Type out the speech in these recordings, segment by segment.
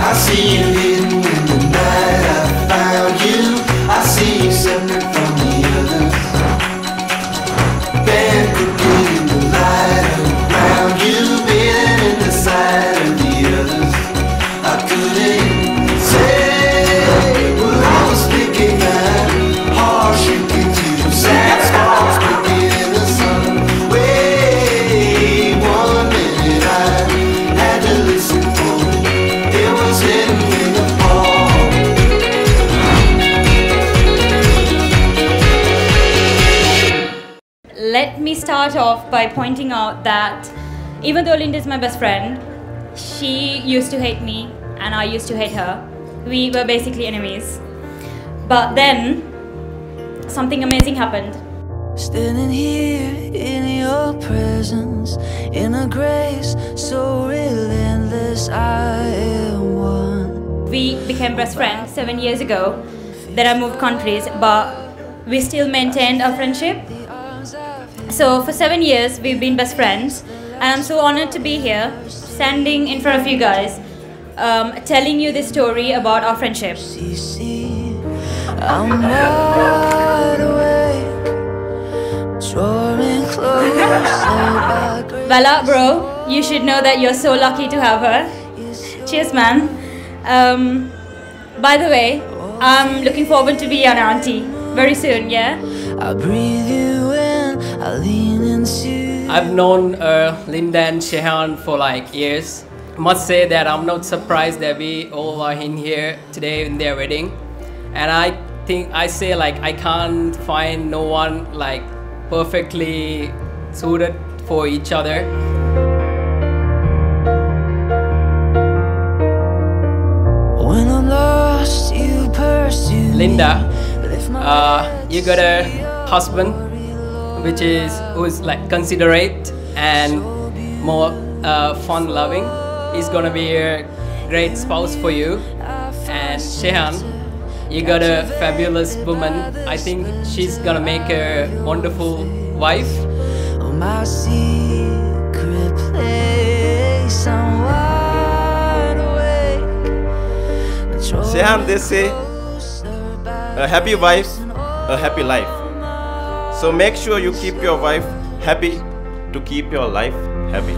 I see you hidden in the night. I found you. I see you separate from the others. Band crooked in the light around you, bathing in the sight of the others. I couldn't say what I was thinking. That heart shrinking to sad sparks breaking in the sun. Wait 1 minute, I had to listen for it was hidden in the fall. Let me start off by pointing out that even though Linda is my best friend, she used to hate me and I used to hate her. We were basically enemies. But then something amazing happened. Standing here in your presence, in a grace so relentless, I am one. We became best friends 7 years ago. Then I moved countries, but we still maintained our friendship. So for 7 years we've been best friends, and I'm so honored to be here, standing in front of you guys, telling you this story about our friendship. I'm wide awake, drawing closer. Bella, bro, you should know that you're so lucky to have her. Cheers, man. By the way, I'm looking forward to be an auntie very soon, yeah? I breathe you in, I lean into. I've known Linda and Shehan for like years. Must say that I'm not surprised that we all are in here today in their wedding. And I think I say like I can't find no one like perfectly suited for each other. When I'm lost, you pursue Linda, you got a husband who's like considerate and more fun-loving. He's gonna be a great spouse for you. And Shehan, you got a fabulous woman. I think she's gonna make a wonderful wife. my secret place. I'm wide awake. Shehan, they say, a happy wife, a happy life. So make sure you keep your wife happy to keep your life happy.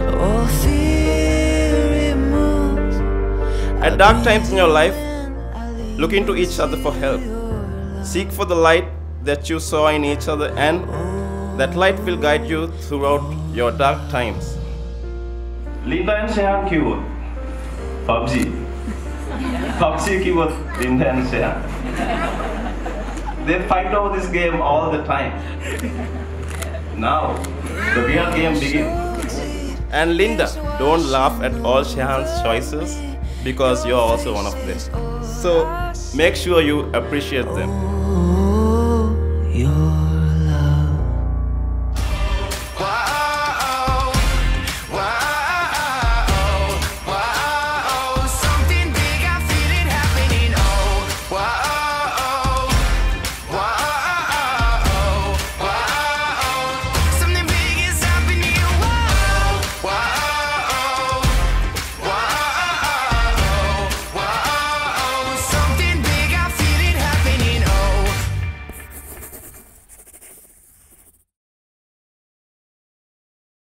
At dark times in your life, look into each other for help. Seek for the light that you saw in each other, and that light will guide you throughout your dark times. Linda and Shehan keyboard. PUBG. PUBG keyboard. Linda and Shehan. They fight over this game all the time. Now, the real game begins. And Linda, don't laugh at all Shehan's choices, because you're also one of them. So make sure you appreciate them.